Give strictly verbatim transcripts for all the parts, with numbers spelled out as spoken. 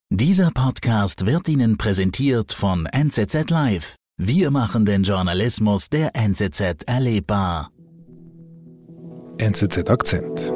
Dieser Podcast wird Ihnen präsentiert von N Z Z Live. Wir machen den Journalismus der N Z Z erlebbar. N Z Z Akzent.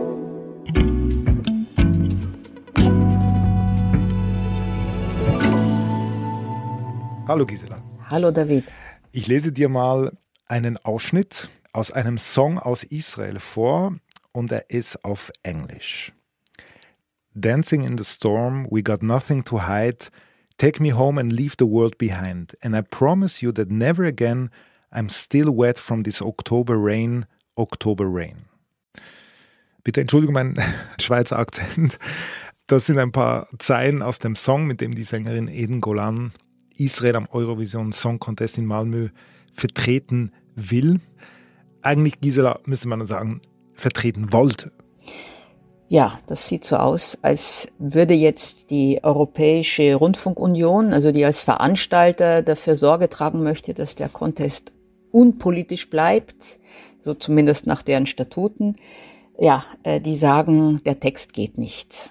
Hallo Gisela. Hallo David. Ich lese dir mal einen Ausschnitt aus einem Song aus Israel vor und er ist auf Englisch. Dancing in the storm, we got nothing to hide. Take me home and leave the world behind. And I promise you that never again I'm still wet from this October rain, October rain. Bitte Entschuldigung, mein Schweizer Akzent. Das sind ein paar Zeilen aus dem Song, mit dem die Sängerin Eden Golan Israel am Eurovision Song Contest in Malmö vertreten will. Eigentlich, Gisela, müsste man sagen, vertreten wollte. Ja, das sieht so aus, als würde jetzt die Europäische Rundfunkunion, also die als Veranstalter dafür Sorge tragen möchte, dass der Contest unpolitisch bleibt, so zumindest nach deren Statuten. Ja, die sagen, der Text geht nicht.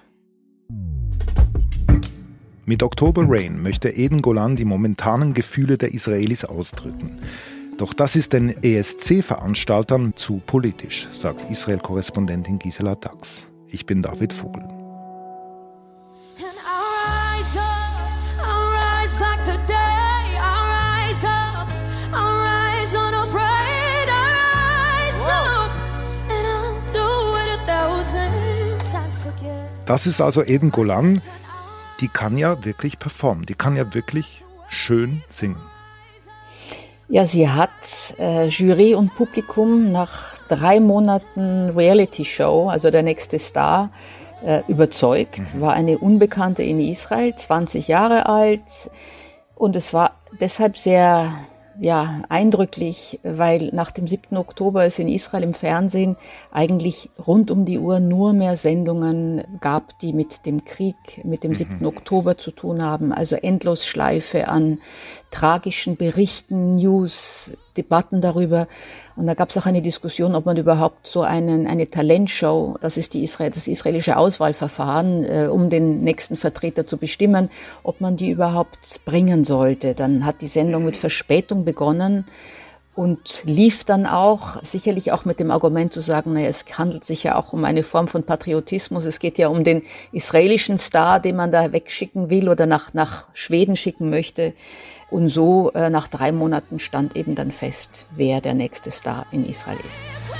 Mit October Rain möchte Eden Golan die momentanen Gefühle der Israelis ausdrücken. Doch das ist den E S C-Veranstaltern zu politisch, sagt Israel-Korrespondentin Gisela Tax. Ich bin David Vogel. Das ist also Eden Golan, die kann ja wirklich performen, die kann ja wirklich schön singen. Ja, sie hat äh, Jury und Publikum nach drei Monaten Reality-Show, also der nächste Star, äh, überzeugt. Mhm. War eine Unbekannte in Israel, zwanzig Jahre alt. Und es war deshalb sehr ja, eindrücklich, weil nach dem siebten Oktober es in Israel im Fernsehen eigentlich rund um die Uhr nur mehr Sendungen gab, die mit dem Krieg, mit dem siebten Oktober zu tun haben. Also Endlosschleife an tragischen Berichten, News, Debatten darüber. Und da gab es auch eine Diskussion, ob man überhaupt so einen, eine Talentshow, das ist die Israel, das israelische Auswahlverfahren, äh, um den nächsten Vertreter zu bestimmen, ob man die überhaupt bringen sollte. Dann hat die Sendung mit Verspätung begonnen und lief dann auch, sicherlich auch mit dem Argument zu sagen, naja, es handelt sich ja auch um eine Form von Patriotismus. Es geht ja um den israelischen Star, den man da wegschicken will oder nach, nach Schweden schicken möchte. Und so äh, nach drei Monaten stand eben dann fest, wer der nächste Star in Israel ist.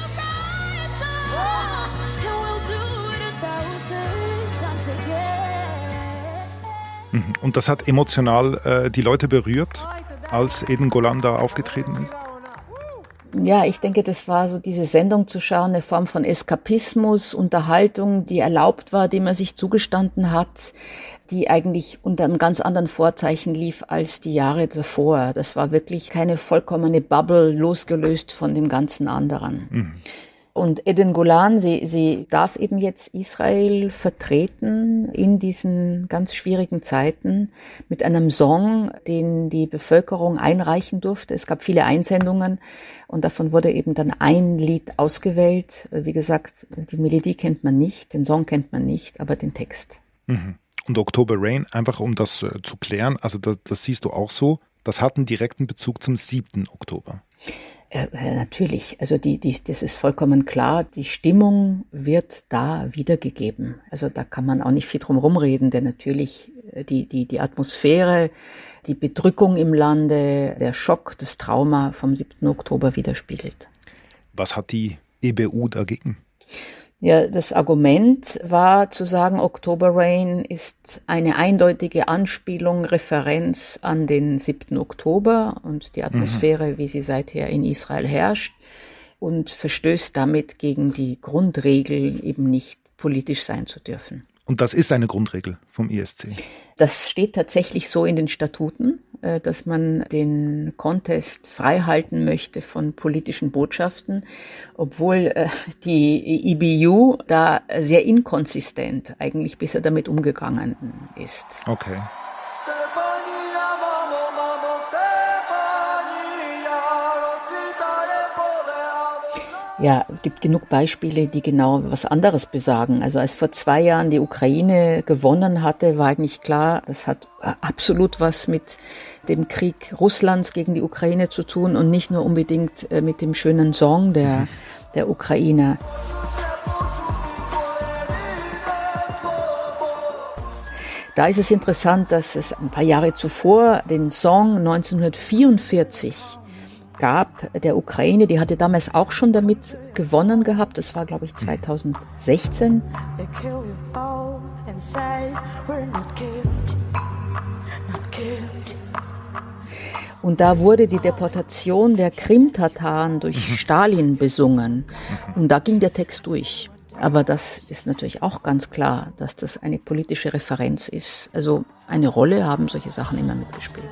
Und das hat emotional äh, die Leute berührt, als Eden Golan da aufgetreten ist? Ja, ich denke, das war so diese Sendung zu schauen, eine Form von Eskapismus, Unterhaltung, die erlaubt war, die man sich zugestanden hat, die eigentlich unter einem ganz anderen Vorzeichen lief als die Jahre davor. Das war wirklich keine vollkommene Bubble, losgelöst von dem ganzen anderen. Mhm. Und Eden Golan, sie, sie darf eben jetzt Israel vertreten in diesen ganz schwierigen Zeiten mit einem Song, den die Bevölkerung einreichen durfte. Es gab viele Einsendungen und davon wurde eben dann ein Lied ausgewählt. Wie gesagt, die Melodie kennt man nicht, den Song kennt man nicht, aber den Text. Mhm. Und October Rain, einfach um das äh, zu klären, also das, das siehst du auch so, das hat einen direkten Bezug zum siebten Oktober. Äh, natürlich, also die, die, das ist vollkommen klar, die Stimmung wird da wiedergegeben. Also da kann man auch nicht viel drum rumreden, denn natürlich die, die, die Atmosphäre, die Bedrückung im Lande, der Schock, das Trauma vom siebten Oktober widerspiegelt. Was hat die E B U dagegen? Ja, das Argument war zu sagen, October Rain ist eine eindeutige Anspielung, Referenz an den siebten Oktober und die Atmosphäre, mhm. wie sie seither in Israel herrscht und verstößt damit gegen die Grundregel, eben nicht politisch sein zu dürfen. Und das ist eine Grundregel vom I S C? Das steht tatsächlich so in den Statuten, dass man den Contest frei halten möchte von politischen Botschaften, obwohl die E B U da sehr inkonsistent eigentlich bisher damit umgegangen ist. Okay. Ja, es gibt genug Beispiele, die genau was anderes besagen. Also als vor zwei Jahren die Ukraine gewonnen hatte, war eigentlich klar, das hat absolut was mit dem Krieg Russlands gegen die Ukraine zu tun und nicht nur unbedingt mit dem schönen Song der, der Ukrainer. Da ist es interessant, dass es ein paar Jahre zuvor den Song neunzehnhundertvierundvierzig gab, der Ukraine, die hatte damals auch schon damit gewonnen gehabt, das war glaube ich zweitausendsechzehn. Und da wurde die Deportation der Krim-Tataren durch Stalin besungen und da ging der Text durch. Aber das ist natürlich auch ganz klar, dass das eine politische Referenz ist. Also eine Rolle haben solche Sachen immer mitgespielt.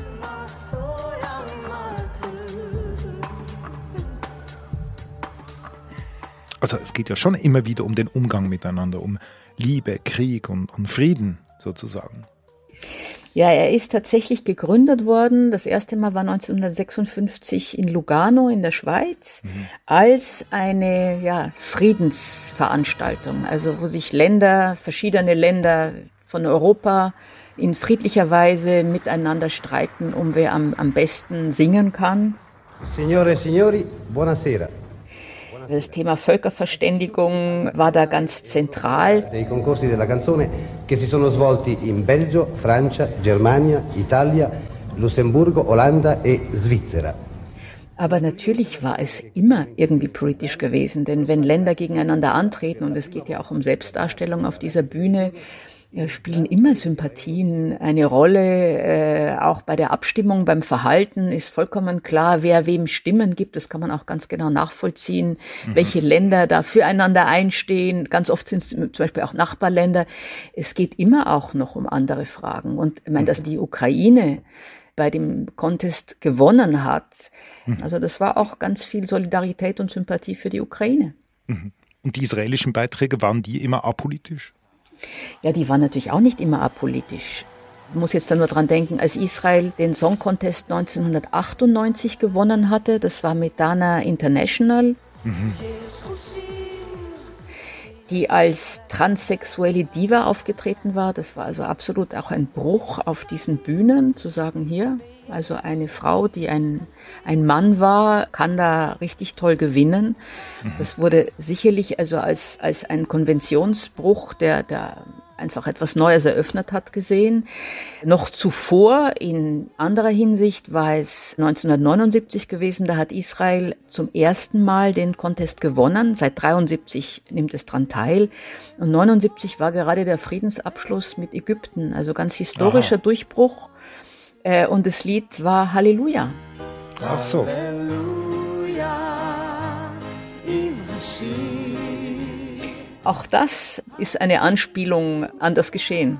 Also es geht ja schon immer wieder um den Umgang miteinander, um Liebe, Krieg und, und Frieden sozusagen. Ja, er ist tatsächlich gegründet worden. Das erste Mal war neunzehnhundertsechsundfünfzig in Lugano in der Schweiz mhm. als eine ja, Friedensveranstaltung, also wo sich Länder, verschiedene Länder von Europa in friedlicher Weise miteinander streiten, um wer am, am besten singen kann. Signore e signori, buonasera. Das Thema Völkerverständigung war da ganz zentral. Dei concorsi della canzone che si sono svolti in Belgio, Francia, Germania, Italia, Lussemburgo, Olanda e Svizzera. Aber natürlich war es immer irgendwie politisch gewesen, denn wenn Länder gegeneinander antreten, und es geht ja auch um Selbstdarstellung auf dieser Bühne, spielen immer Sympathien eine Rolle. Äh, auch bei der Abstimmung, beim Verhalten ist vollkommen klar, wer wem Stimmen gibt. Das kann man auch ganz genau nachvollziehen, mhm. welche Länder da füreinander einstehen. Ganz oft sind es zum Beispiel auch Nachbarländer. Es geht immer auch noch um andere Fragen. Und ich meine, dass die Ukraine bei dem Contest gewonnen hat, mhm. also das war auch ganz viel Solidarität und Sympathie für die Ukraine. Mhm. Und die israelischen Beiträge, waren die immer apolitisch? Ja, die waren natürlich auch nicht immer apolitisch. Ich muss jetzt da nur dran denken, als Israel den Song Contest neunzehnhundertachtundneunzig gewonnen hatte, das war mit Dana International, mhm. die als transsexuelle Diva aufgetreten war. Das war also absolut auch ein Bruch auf diesen Bühnen, zu sagen, hier, also eine Frau, die ein, ein Mann war, kann da richtig toll gewinnen. Mhm. Das wurde sicherlich also als, als ein Konventionsbruch, der, der einfach etwas Neues eröffnet hat, gesehen. Noch zuvor, in anderer Hinsicht, war es neunzehnhundertneunundsiebzig gewesen, da hat Israel zum ersten Mal den Contest gewonnen. Seit dreiundsiebzig nimmt es dran teil. Und neunundsiebzig war gerade der Friedensabschluss mit Ägypten, also ganz historischer Aha. Durchbruch. Und das Lied war Halleluja. Ach so. Auch das ist eine Anspielung an das Geschehen.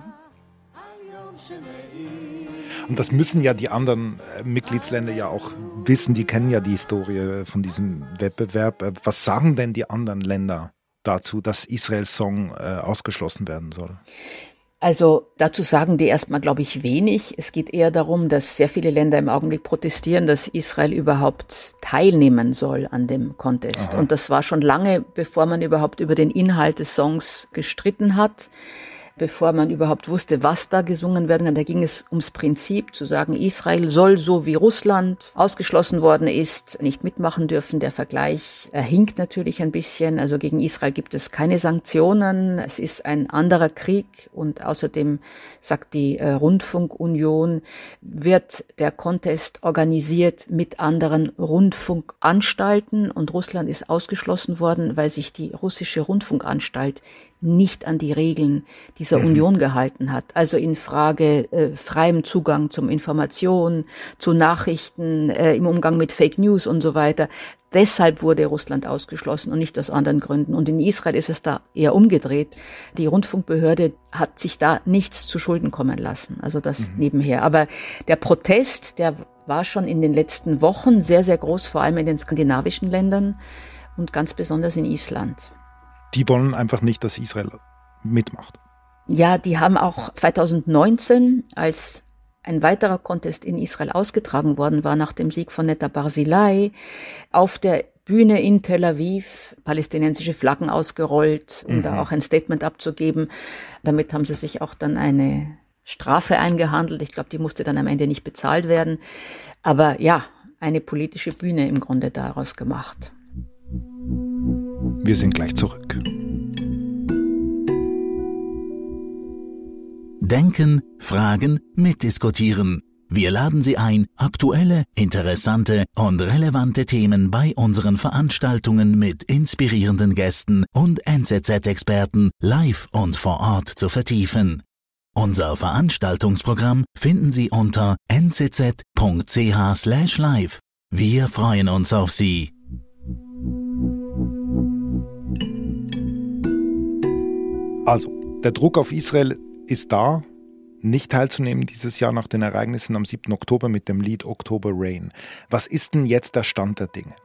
Und das müssen ja die anderen Mitgliedsländer ja auch wissen, die kennen ja die Historie von diesem Wettbewerb. Was sagen denn die anderen Länder dazu, dass Israels Song äh, ausgeschlossen werden soll? Also dazu sagen die erstmal, glaube ich, wenig. Es geht eher darum, dass sehr viele Länder im Augenblick protestieren, dass Israel überhaupt teilnehmen soll an dem Contest. Aha. Und das war schon lange, bevor man überhaupt über den Inhalt des Songs gestritten hat, bevor man überhaupt wusste, was da gesungen werden kann. Da ging es ums Prinzip, zu sagen, Israel soll, so wie Russland ausgeschlossen worden ist, nicht mitmachen dürfen. Der Vergleich äh, hinkt natürlich ein bisschen. Also gegen Israel gibt es keine Sanktionen. Es ist ein anderer Krieg. Und außerdem, sagt die äh, Rundfunkunion, wird der Contest organisiert mit anderen Rundfunkanstalten. Und Russland ist ausgeschlossen worden, weil sich die russische Rundfunkanstalt nicht an die Regeln dieser mhm. Union gehalten hat. Also in Frage äh, freiem Zugang zum Information, zu Nachrichten, äh, im Umgang mit Fake News und so weiter. Deshalb wurde Russland ausgeschlossen und nicht aus anderen Gründen. Und in Israel ist es da eher umgedreht. Die Rundfunkbehörde hat sich da nichts zu Schulden kommen lassen. Also das mhm. nebenher. Aber der Protest, der war schon in den letzten Wochen sehr, sehr groß, vor allem in den skandinavischen Ländern und ganz besonders in Island. Die wollen einfach nicht, dass Israel mitmacht. Ja, die haben auch zweitausendneunzehn, als ein weiterer Contest in Israel ausgetragen worden war, nach dem Sieg von Netta Barzilai, auf der Bühne in Tel Aviv palästinensische Flaggen ausgerollt, um mhm. da auch ein Statement abzugeben. Damit haben sie sich auch dann eine Strafe eingehandelt. Ich glaube, die musste dann am Ende nicht bezahlt werden. Aber ja, eine politische Bühne im Grunde daraus gemacht. Wir sind gleich zurück. Denken, fragen, mitdiskutieren. Wir laden Sie ein, aktuelle, interessante und relevante Themen bei unseren Veranstaltungen mit inspirierenden Gästen und N Z Z-Experten live und vor Ort zu vertiefen. Unser Veranstaltungsprogramm finden Sie unter n z z punkt c h slash live. Wir freuen uns auf Sie. Also, der Druck auf Israel ist da, nicht teilzunehmen dieses Jahr nach den Ereignissen am siebten Oktober mit dem Lied October Rain. Was ist denn jetzt der Stand der Dinge?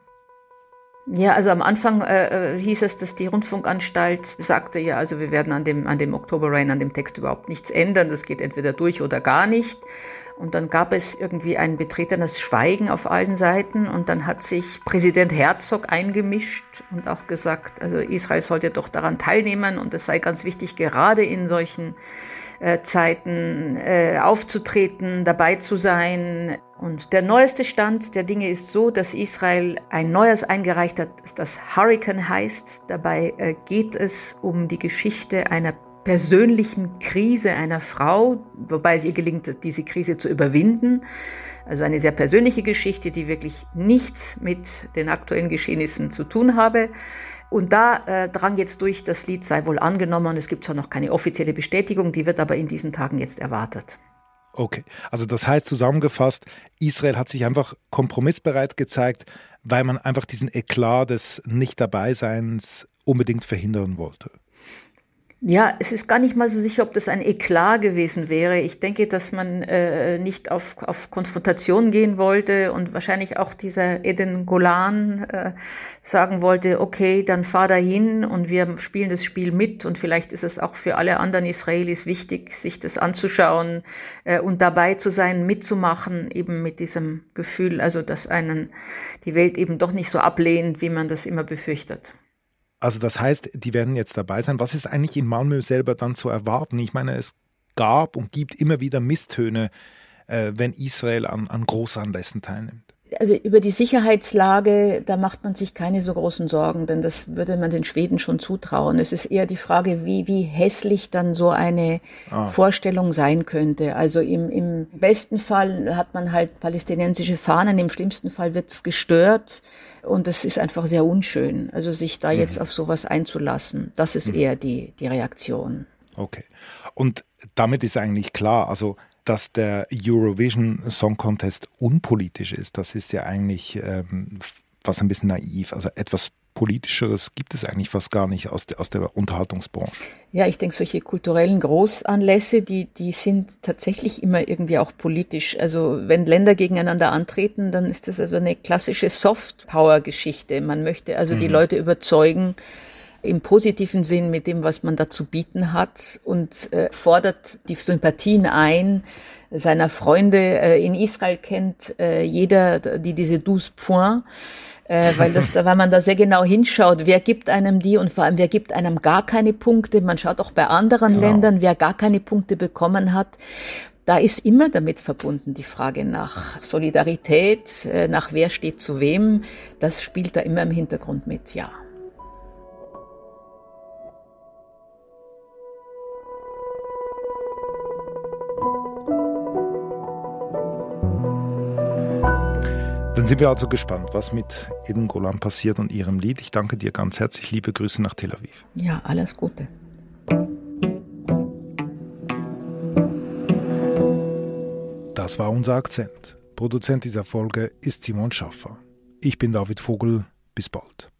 Ja, also am Anfang äh, hieß es, dass die Rundfunkanstalt sagte, ja, also wir werden an dem, an dem October Rain, an dem Text überhaupt nichts ändern, das geht entweder durch oder gar nicht. Und dann gab es irgendwie ein betretenes Schweigen auf allen Seiten und dann hat sich Präsident Herzog eingemischt und auch gesagt, also Israel sollte doch daran teilnehmen und es sei ganz wichtig, gerade in solchen äh, Zeiten äh, aufzutreten, dabei zu sein. Und der neueste Stand der Dinge ist so, dass Israel ein neues eingereicht hat, das Hurricane heißt. Dabei äh, geht es um die Geschichte einer persönlichen Krise einer Frau, wobei es ihr gelingt, diese Krise zu überwinden. Also eine sehr persönliche Geschichte, die wirklich nichts mit den aktuellen Geschehnissen zu tun habe. Und da äh, drang jetzt durch, das Lied sei wohl angenommen und es gibt zwar noch keine offizielle Bestätigung, die wird aber in diesen Tagen jetzt erwartet. Okay, also das heißt zusammengefasst, Israel hat sich einfach kompromissbereit gezeigt, weil man einfach diesen Eklat des Nicht-Dabeiseins unbedingt verhindern wollte. Ja, es ist gar nicht mal so sicher, ob das ein Eklat gewesen wäre. Ich denke, dass man äh, nicht auf, auf Konfrontation gehen wollte und wahrscheinlich auch dieser Eden Golan äh, sagen wollte, okay, dann fahr dahin und wir spielen das Spiel mit und vielleicht ist es auch für alle anderen Israelis wichtig, sich das anzuschauen äh, und dabei zu sein, mitzumachen, eben mit diesem Gefühl, also dass einen die Welt eben doch nicht so ablehnt, wie man das immer befürchtet. Also das heißt, die werden jetzt dabei sein. Was ist eigentlich in Malmö selber dann zu erwarten? Ich meine, es gab und gibt immer wieder Misstöne, äh, wenn Israel an, an Großanlässen teilnimmt. Also über die Sicherheitslage, da macht man sich keine so großen Sorgen, denn das würde man den Schweden schon zutrauen. Es ist eher die Frage, wie, wie hässlich dann so eine ah. Vorstellung sein könnte. Also im, im besten Fall hat man halt palästinensische Fahnen, im schlimmsten Fall wird es gestört und es ist einfach sehr unschön. Also sich da mhm. jetzt auf sowas einzulassen, das ist mhm. eher die, die Reaktion. Okay. Und damit ist eigentlich klar, also dass der Eurovision Song Contest unpolitisch ist, das ist ja eigentlich ähm, fast ein bisschen naiv. Also etwas Politischeres gibt es eigentlich fast gar nicht aus der, aus der Unterhaltungsbranche. Ja, ich denke, solche kulturellen Großanlässe, die, die sind tatsächlich immer irgendwie auch politisch. Also wenn Länder gegeneinander antreten, dann ist das also eine klassische Soft-Power-Geschichte. Man möchte also mhm. die Leute überzeugen, im positiven Sinn mit dem, was man da zu bieten hat und äh, fordert die Sympathien ein seiner Freunde. Äh, in Israel kennt äh, jeder die diese douze points, äh, weil, das, weil man da sehr genau hinschaut, wer gibt einem die und vor allem, wer gibt einem gar keine Punkte. Man schaut auch bei anderen genau. Ländern, wer gar keine Punkte bekommen hat. Da ist immer damit verbunden die Frage nach Solidarität, äh, nach wer steht zu wem. Das spielt da immer im Hintergrund mit, ja. Dann sind wir also gespannt, was mit Eden Golan passiert und ihrem Lied. Ich danke dir ganz herzlich. Liebe Grüße nach Tel Aviv. Ja, alles Gute. Das war unser Akzent. Produzent dieser Folge ist Simon Schaffer. Ich bin David Vogel. Bis bald.